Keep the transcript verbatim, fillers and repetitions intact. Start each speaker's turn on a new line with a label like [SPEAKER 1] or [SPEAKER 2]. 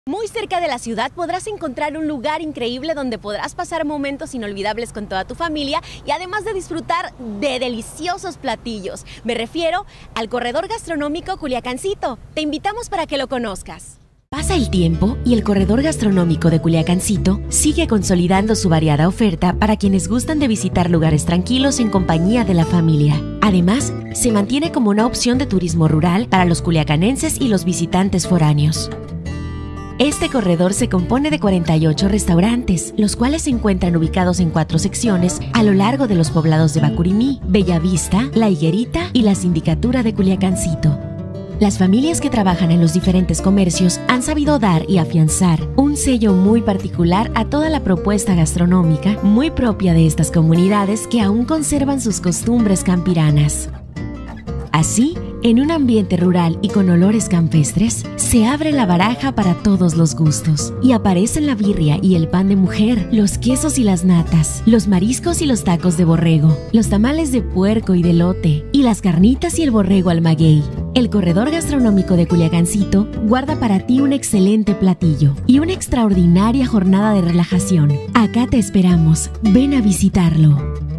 [SPEAKER 1] Muy cerca de la ciudad podrás encontrar un lugar increíble donde podrás pasar momentos inolvidables con toda tu familia y además de disfrutar de deliciosos platillos. Me refiero al corredor gastronómico Culiacancito. Te invitamos para que lo conozcas.
[SPEAKER 2] Pasa el tiempo y el corredor gastronómico de Culiacancito sigue consolidando su variada oferta para quienes gustan de visitar lugares tranquilos en compañía de la familia. Además, se mantiene como una opción de turismo rural para los culiacanenses y los visitantes foráneos. Este corredor se compone de cuarenta y ocho restaurantes, los cuales se encuentran ubicados en cuatro secciones a lo largo de los poblados de Bacurimí, Bellavista, La Higuerita y la Sindicatura de Culiacancito. Las familias que trabajan en los diferentes comercios han sabido dar y afianzar un sello muy particular a toda la propuesta gastronómica muy propia de estas comunidades que aún conservan sus costumbres campiranas. Así, en un ambiente rural y con olores campestres, se abre la baraja para todos los gustos y aparecen la birria y el pan de mujer, los quesos y las natas, los mariscos y los tacos de borrego, los tamales de puerco y de elote y las carnitas y el borrego al maguey. El corredor gastronómico de Culiacancito guarda para ti un excelente platillo y una extraordinaria jornada de relajación. Acá te esperamos. Ven a visitarlo.